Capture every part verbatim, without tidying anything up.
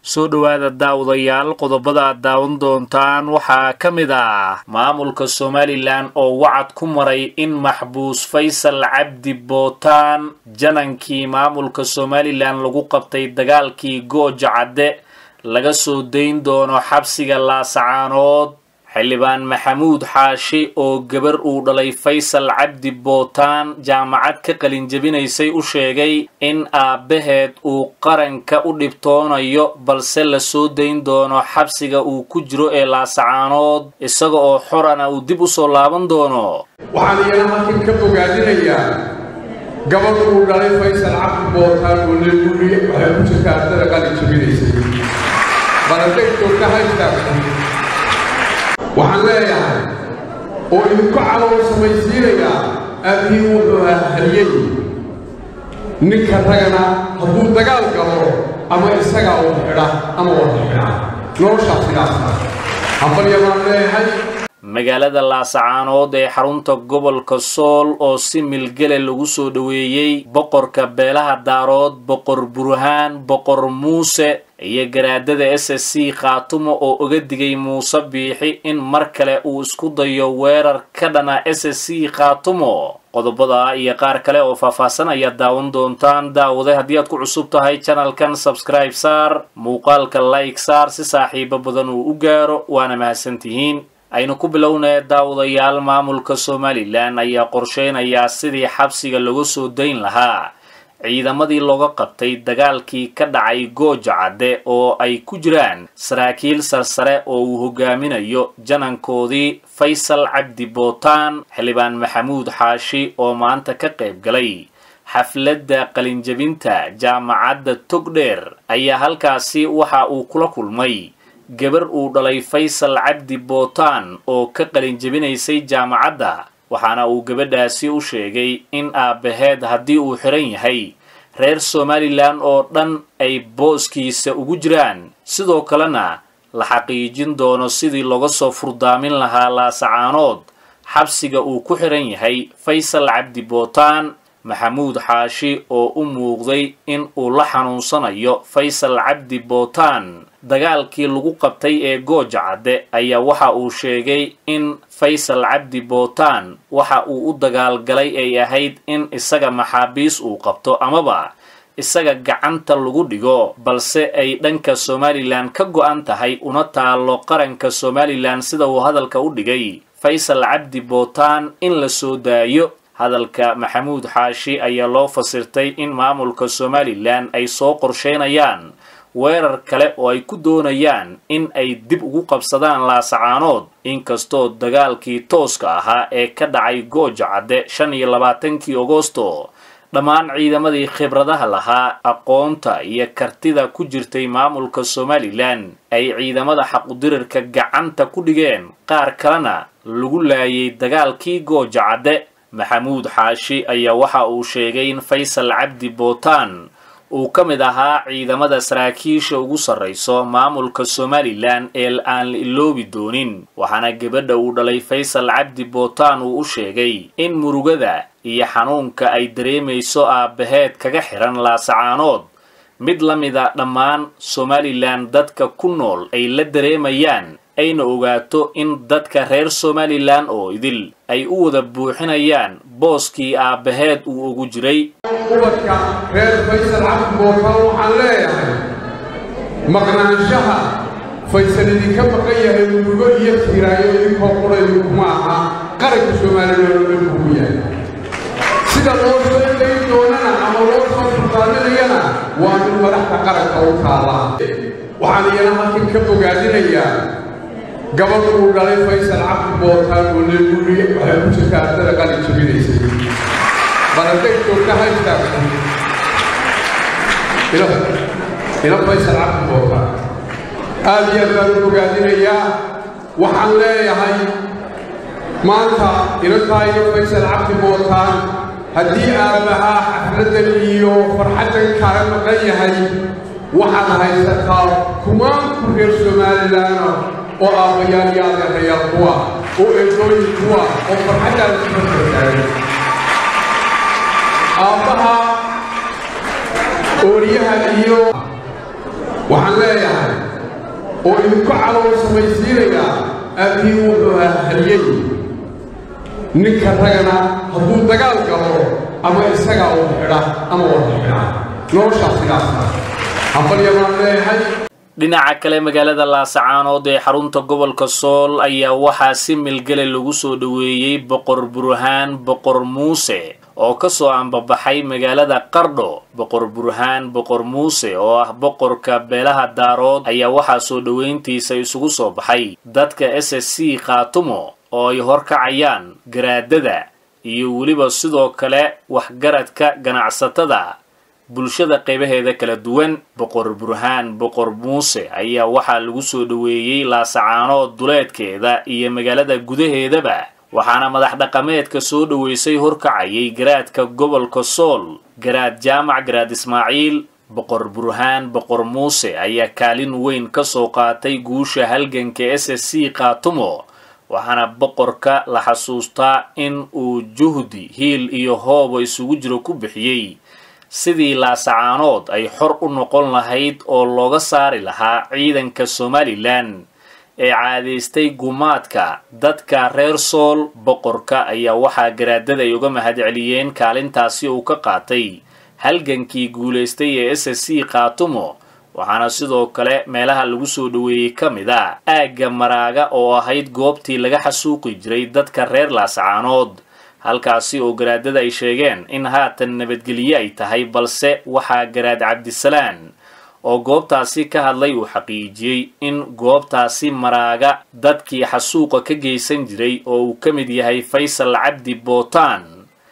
soo dhawaada daawadayaal qodobada aad daawan doontaan waxaa ka mid ah maamulka Somaliland oo wacad ku maray in maxbuus Faysal Cabdi Bootaan janankii maamulka Somaliland lagu qabtay dagaalkii Gooja Cadde laga soo deyn doono xabsiga Laasacaanood. xildhibaan Maxamuud Xaashi oo gabar uu dhalay Faysal Cabdi Bootaan jaamacad ka qalin jabinaysay u sheegay in aabaheed uu qaranka u dhibtoonayo balse la soo deyn doono xabsiga uu ku jiro ee Laasacaanood isaga oo xorana uu dib u soo laaban doono. waxaan iyana halkan ka fogaadinayaa gabar uu dhalay Faysal Cabdi Bootaan oo la guriyay waxay ku jirtaa ardada qalin jabinaysay baradegto ka haysta waxaan leeyahay oo idinku calool samaysiinaya aabihii wuxuu haliyey ninka ragana hadduu dagaal galo ama isagaa uu xidha ama wada xidha noloshaa sidaasa hambalyamaan leeyahay. magaalada Laasacaanood ee xarunta gobolka Sool oo si milgale lagu soo dhaweeyay boqorka beelaha Daarood boqor Burhaan boqor Muuse iyo garaadada S S C Khaatumo oo uga digay Muuse Biixi in mar kale uu isku dayo weerar ka dhana S S C Khaatumo. qodobada iyo qaar kale oo faahfaahsan ayaa daawan doontaan. daawade haddii aad ku cusub tahay channelkan subscribe saar muuqaalka like saar si saaxiibo badan uu u gaaro waana mahadsantihiin. aynu ku bilownaa daawadayaal maamulka Somaliland ayaa qorsheynaya sidii xabsiga lagu soo deyn lahaa ciidamadii looga qabtay dagaalkii ka dhacay Gooja Cadde oo ay ku jiraan saraakiil sarsare oo uu hogaaminayo janankoodii Faysal Cabdi Bootaan. xildhibaan Maxamuud Xaashi oo maanta ka qayb galay xafladda qalin jabinta jaamacadda Togdheer ayaa halkaasi waxa uu kula kulmay gabar uu dhalay Faysal Cabdi Bootaan oo ka qalin jabinaysay jaamacadda waxaana uu gabadhaasi u sheegay in aabaheed haddii uu xiran yahay reer Somaliland oo dhan ay booskiisa ugu jiraan sidoo kalena la xaqiijin doono sidii looga soo furdaamin lahaa Laasacaanood xabsiga uu ku xiran yahay Faysal Cabdi Bootaan. Maxamuud Xaashi oo u muuqday in uu la xanuunsanayo Faysal Cabdi Bootaan dagaalkii lagu qabtay ee Gooja Cadde ayaa waxa uu sheegay in Faysal Cabdi Bootaan waxa uu u dagaalgalay ay ahayd in isaga maxaabiis uu qabto amaba isaga gacanta lagu dhigo balse ay dhanka Somaliland ka go'an tahay una taalo qaranka Somaliland sida uu hadalka u dhigay Faysal Cabdi Bootaan in la soo daayo. hadalka Maxamuud Xaashi ayaa loo fasirtay in maamulka Somaliland ay soo qorsheynayaan weerar kale oo ay ku doonayaan in ay dib ugu qabsadaan Laasacaanood inkastoo dagaalkii tooska ahaa ee ka dhacay Gooja Cadde shan iyo labaatankii Agoosto dhammaan ciidamadii khibradaha lahaa aqoonta iyo kartida ku jirtay maamulka Somaliland ay ciidamada xaqudirirka gacanta ku dhigeen qaar kalena lagu laayay dagaalkii Gooja Cadde. Maxamuud Xaashi ayaa waxa uu sheegay in Faysal Cabdi Bootaan uu ka mid ahaa ciidamada saraakiisha ugu sarreyso maamulka Somaliland ee aan la iloobi doonin waxaana gabadha uu dhalay Faysal Cabdi Bootaan uu u sheegay in murugada iyo xanuunka ay dareemayso aabaheed kaga xiran Laasacaanood mid la mid ah dhammaan Somaliland dadka ku nool ay la dareemayaan ayna ogaato in dadka reer Somaliland oo idil ay u wada buuxinayaan booskii aabaheed uu ugu jiray. ubadka reer Faysal Cabdi Bootaan waxaan leeyahay maqnaanshaha Faysal idinka maqan yahay murugo iyo tiraayo idinkoo qoray kuma aha qaranka Somaliland oo lagu yahay sida loo soo deyn doonana ama loo soo furdaaminayana waa mid madaxda qaranka u taala. waxaan iyana halkan ka fogaadinayaa gabar uu dhalay Faysal Cabdi Bootaan oo la guriyay waxay ku jirtaa ardada qalin jabinaysay baradegto ka haysta ila ila Faysal Cabdi Bootaan aad iyo aad baan u fogaadinayaa. waxaan leeyahay maanta inantaa iyo Faysal Cabdi Bootaan haddii aabahaa xafladan iyo farxadan kaaga maqan yahay waxaad haysataa kumaan ku reer Somaliland oo aabayaal iyo adeerayaal kuwa oo eedooyin kuwa oo farxaddaada ku farxayaan aabaha ooriyaha iyo waxaan leeyahay وإذا كعلوا سميسيريا أبي وهليي نكرهنا هبو دجال كهو أما إسحاق أو حدا أما وحدا نور شخصيات أقول يا مالي هاي dhinaca kale magaalada Laascaanood ee xarunta gobolka Sool ayaa waxaa si milgale lagu soo dhaweeyay boqor Burhaan boqor Muuse oo ka soo ambabaxay magaalada Qardho. boqor Burhaan boqor Muuse oo ah boqorka beelaha Daarood ayaa waxaa soo dhaweyntiisa isugu soo baxay dadka S S C Khaatumo oo ay horkacayaan garaadada iyo waliba sidoo kale waxgaradka ganacsatada bulshada qaybaheeda kala duwan. boqor Burhaan boqor Muuse ayaa waxaa lagu soo dhaweeyay Laascaanood duleedkeeda iyo magaalada gudaheedaba, waxaana madax dhaqameedka soo dhaweysay horkacayay garaadka gobolka Sool garaad Jaamac garaad Ismaaciil. boqor Burhaan boqor Muuse ayaa kaalin weyn ka soo qaatay guusha halganka S S C Khaatumo, waxaana boqorka la xasuustaa in uu juhdi hiil iyo hoob isugu jiro ku bixiyay sidii Laascaanood ay xor u noqon lahayd oo looga saari lahaa ciidanka Somaliland ee caadeystay gumaadka dadka reer Sool. boqorka ayaa waxaa garaadada ay uga mahadceliyeen kaalintaasi uu ka qaatay halgankii guuleystay ee S S C Khaatumo, waxaana sidoo kale meelaha lagu soo dhaweeyay ka mid ah aagga Maraaga oo ahayd goobtii laga xasuuqi jiray dadka reer Laascaanood, halkaasi oo garaadada ay sheegeen in haatan nabadgelyo ay tahay, balse waxaa garaad Cabdisalaan oo goobtaasi ka hadlay uu xaqiijiyay in goobtaasi Maraaga dadkii xasuuqa ka geysan jiray oo uu ka mid yahay Faysal Cabdi Bootaan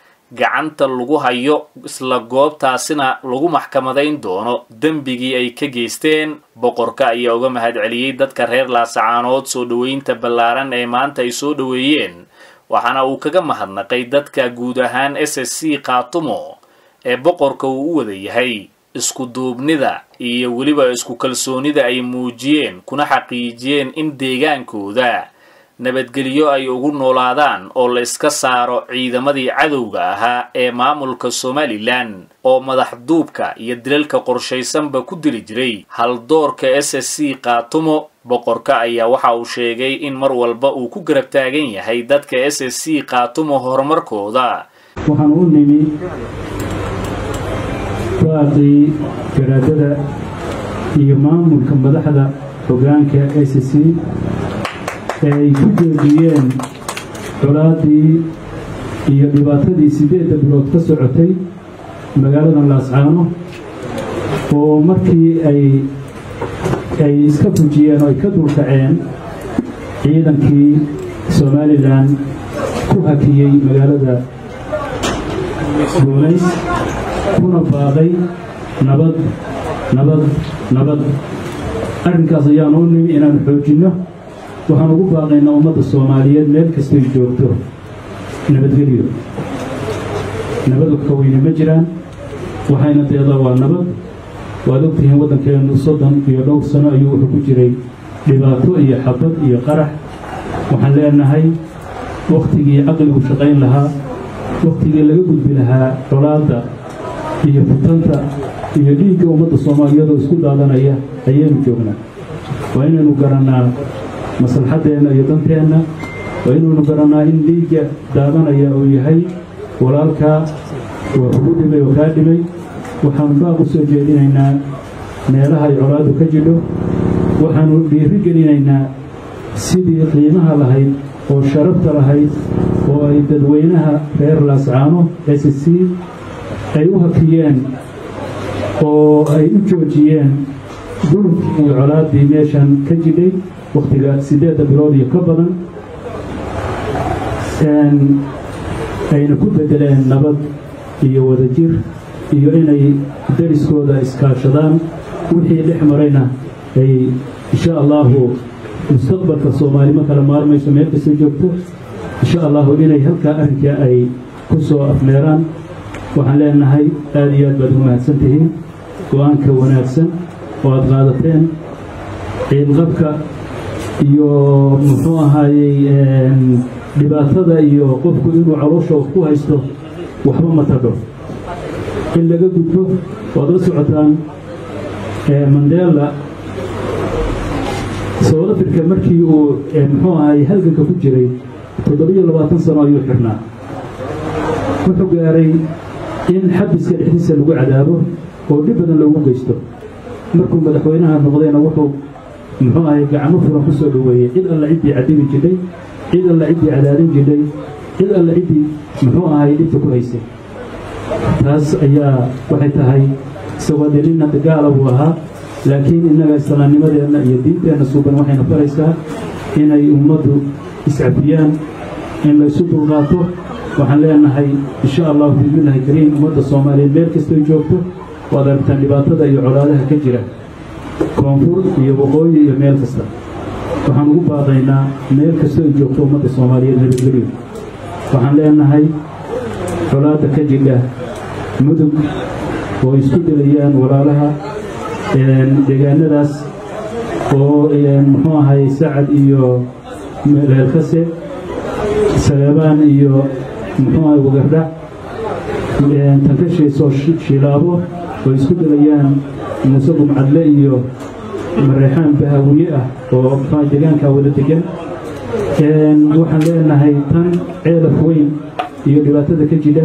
gacanta lagu hayo, isla goobtaasina lagu maxkamadayn doono dembigii ay ka geysteen. boqorka ayaa uga mahadceliyay dadka reer Laascaanood soo dhaweynta ballaaran ee maanta ay soo dhaweeyeen, waxaana uu kaga mahadnaqay dadka guud ahaan S S C Khaatumo ee boqorka uu u wada yahay isku duubnida iyo waliba isku kalsoonida ay muujiyeen, kuna xaqiijiyeen in deegaankooda nabadgelyo ay ugu noolaadaan oo la iska saaro ciidamadii cadowga ahaa ee maamulka Somaliland oo madax duubka iyo dilalka qorshaysanba ku dili jiray haldoorka S S C Khaatumo. boqorka ayaa waxa uu sheegay in mar walba uu ku garab taagan yahay dadka S S C Khaatumo horumarkooda. waxaan u nimi baaqii garaadada iyo maamulka madaxda hoggaanka S S C ee ay ku joojiyeen colaadii iyo dhibaatadii sideedda bilood ka socotay magaalada Laascaanood, oo markii ay ay iska fujiyeen oo ay ka dulkaceen ciidankii Somaliland ku hakiyay magaalada Guuleys kuna baaqay nabad nabad nabad. arrinkaas ayaan u nimi inaan xoojinno. waxaan ugu baaqaynaa ummadda Soomaaliyeed meel kastay joogto nabadgelyo. nabad wax ka weyne ma jiraan, waxayna deedaa waa nabad. waad ogtihiin waddankeenu soddon iyo dhowr sano ayuu wuxuu ku jiray dhibaato iyo xabad iyo qarax. waxaan leenahay wakhtigii caqligu shaqayn lahaa, wakhtigii laga gudbi lahaa colaadda iyo futanta iyo dhiigga ummadda Soomaaliyeed oo isku daadanaya ayaynu joognaa. waa inaynu garannaa maslaxadeenna iyo danteenna, waa inaynu garannaa in dhiigga daadanaya uu yahay walaalkaa waa kugu dhimay oo kaa dhimay. waxaanu baaq u soo jeedinaynaa meelaha ay colaaddu ka jidho. waxaanu dhiiri gelinaynaa sidii qiimaha lahayd oo sharafta lahayd oo ay dadweynaha reer Laascaanood S S C ay u hakiyeen oo ay u joojiyeen dulmkii iyo colaaddii meeshan ka jidhay wakhtiga siddeedda bilood iyo ka badan, ayna ku beddeleen nabad iyo wadajir iyo inay dariskooda iskaashadaan. wixii dhex marayna ay insha allahu mustaqbalka Soomaali ma kala maarmayso meel kasta joogto, insha allahu inay halkaa arrinka ay ku soo afmeeraan. waxaan leenahay aad iyo aad baad u mahadsan tihiin go-aanka wanaagsan oo aad qaadateen. ciidqabka iyo muxuu ahaayey dhibaatada iyo qofku inuu caloosha ku haysto waxba ma tadho. in laga gudbo waad la socotaan Mandela South Africa markii uu muxuu ahay halganka ku jiray toddoba iyo labaatan sano ayuu xirnaa wuxuu gaaray in xabiska dhexdiisa lagu cadaabo oo dib badan loogu geysto markuu madaxweynaha noqdayna wuxuu muxuu ahay gacmo furan ku soo dhaweeyay cid alla cidii cadibi jiray cid alla cidii cadaadin jiray cid alla cidii muxuu ahay dhibta ku haysay taas ayaa waxay tahay sawaadilina dagaal uu ahaa laakiin inaga islaamnimadeena iyo diinteena suuban waxayna faraysaa inay ummadu iscafiyaan in la isu dulqaato waxaan leenahay insha Allah billahi kariim ummadda Soomaaliyeed meel kasta ay joogto waad aragtaan dhibaatada iyo colaadaha ka jira koonfur iyo waqooyi iyo meel kasta waxaan ugu baaqaynaa meel kasta ay joogto ummadda Soomaaliyeed nabadgelyo waxaan leenahay colaada ka jira mudug oo isku dilayaan walaalaha deegaanadaas oo muxuu ahay Sacad iyo Meelkase Salabaan iyo muxuu ahay Wagardha tantashay soo shilaabo oo isku dilayaan Muuse Gumcadle iyo Mareexaan Bahawiye ah oo deegaanka wada degan waxaan leenahay tan ceelaf weyn iyo dhibaatada ka jira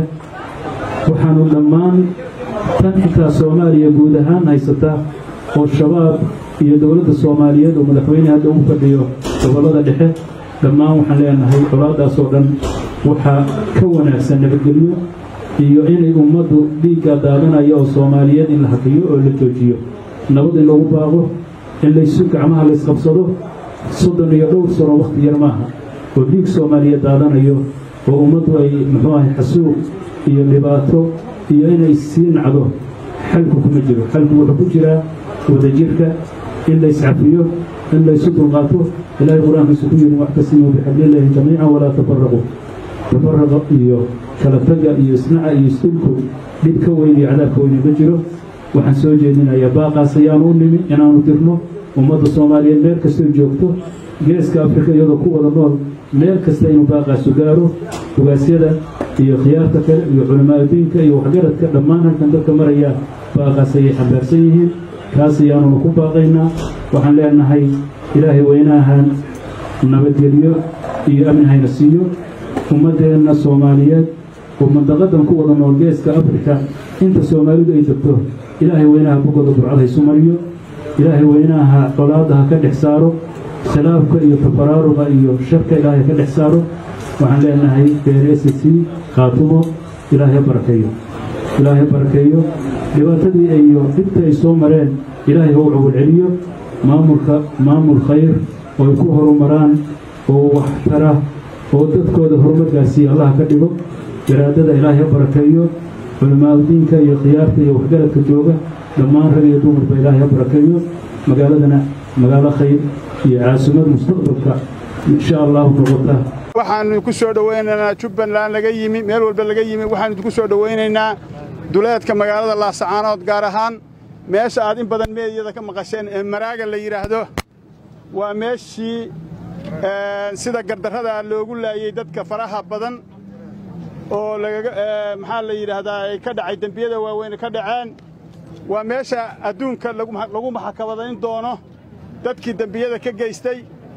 waxaanu dhammaan tan xitaa Soomaaliya guud ahaan haysata oo shabaab iyo dawladda Soomaaliyeed oo madaxweynaha hadda ugu fadhiyo gobolada dhexe dhammaan waxaan leenahay colaadaas oo dhan waxa ka wanaagsan nabadgelyo iyo inay ummaddu dhiigga daadanayo oo Soomaaliyeed in la hakiyo oo la joojiyo nabad in lagu baaqo in la isu gacmaha la isqabsado soddon iyo dhowr sano waqti yar maaha oo dhiig Soomaaliyeed daadanayo oo ummaddu ay muxuu ahay xasuuq iyo dhibaato iyo inay sii nacdo xalku kuma jiro xalku wuxuu ku jiraa wadajirka in la iscafiyo in la isu dulqaato ilaahay quraankiisa ku yiri waxtasimu bihablillahi jamii'an wala tafarraqu tafarraqu iyo kala taga iyo isnaca iyo istilku dhibka weyn iyo cadaabka weyn ma jiro waxaan soo jeedinayaa baaqaas ayaan u nimi inaanu dirno ummadda Soomaaliyeed meel kasta joogto geeska Afrika iyadoo ku wada nool meel kasta inuu baaqaas gaaro ugaasyada iyo khiyaarta kale iyo culimada diinka iyo waxgaradka dhammaan halkan dadka maraya baaqaas ay xambaarsan yihiin kaas ayaanu ku baaqaynaa waxaan leenahay ilaahay weynahan nabadgelyo iyo amni hayna siiyo ummadeena Soomaaliyeed oo mandaqadan ku wada nool geeska Afrika inta Soomaalidu ay joogto ilaahay weynaha bogooda burcad hayso mariyo ilaahay weynaha colaadaha ka dhex saaro khilaafka iyo tafaraaruqa iyo sharka ilaahay ka dhex saaro waxaan leenahay beereesasi qaatumo ilaahay barakeeyo ilaahay barakeeyo dhibaatadii iyo dhibta ay soo mareen ilaahay uu cawil celiyo maamulka maamul khayr oo ku horumaraan oo wax tara oo dadkooda horumarkaasi Allah ka dhigo iraadada ilaahay barakeeyo culimada diinka iyo khiyaarta iyo waxgaradka jooga dhammaan rag iyo dumarba ilaahay barakeeyo magaaladana magaalo khayr iyo caasimad mustaqbalka insha Allah noqota waxaan ku soo dhaweynaynaa Jubbaland laga yimi meel walba laga yimi waxaan ku soo dhaweynaynaa duleedka magaalada Laascaanood gaar ahaan meesha aad in badan meeyada ka maqasheen ee maraaga la yiraahdo waa meeshii sida gardarrada loogu laayay dadka faraha badan oo laga maxaa la yiraahdaa ay ka dhacay dambiyada waaweyn ka dhaceen waa meesha adduunka lagu lagu maxkamadayn doono dadkii dambiyada ka geystay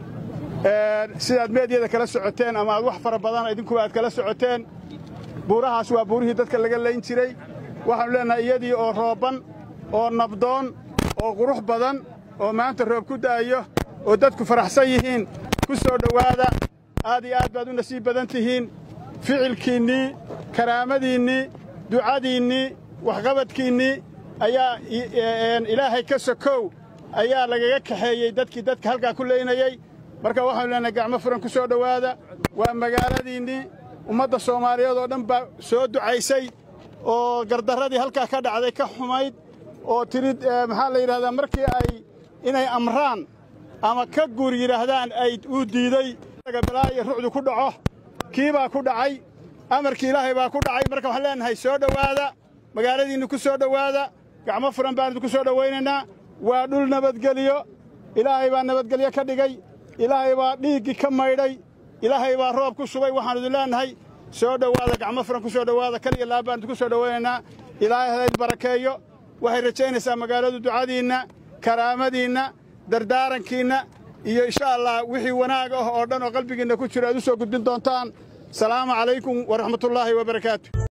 sidaad meediyada kala socoteen ama wax fara badan idinku aad kala socoteen buurahaas waa buurihii dadka laga leyn jiray waxaan leenahay iyadii oo rooban oo nabdoon oo qurux badan oo maanta roob ku daayo oo dadku faraxsan yihiin ku soo dhawaada aad iyo aad baad u nasiib badan tihiin ficilkiinnii karaamadiinnii ducadiinnii waxqabadkiinnii ayaa ilaahay ka sokow ayaa lagaga kaxeeyey dadkii dadka halkaa ku leynayay marka waxaan leenahay gacmo furan ku soo dhawaada waa magaaladiinnii ummadda Soomaaliyeed oo dhan baa soo ducaysay oo gardarradii halkaa ka dhacday ka xumayd oo tirid maxaa la yiraahdaa markii ay inay amraan ama ka guur yiraahdaan ay u diiday balaa iyo ruuxdu ku dhaco kiiba ku dhacay amarkii ilaahay baa ku dhacay marka waxaan leenahay soo dhawaada magaaladiinnu ku soo dhawaada gacmo furan baan ku soo dhaweynaynaa waa dhul nabadgeliyo ilaahay baa nabadgelyo ka dhigay ilaahay baa dhiiggi ka maydhay ilaahay baa roob ku shubay waxaan idin leenahay soo dhawaada gacmo furan ku soo dhawaada kaliya laabaan ku soo dhaweynaynaa ilaahay barakeeyo waxay rajaynaysaa magaaladu ducadiinna karaamadiinna dardaarankiinna iyo insha Allah wixii wanaag ah oo dhan oo qalbigeena ku jira aad u soo gudbin doontaan. Salaamu calaykum wa rahmatullaahi wa barakaatuh.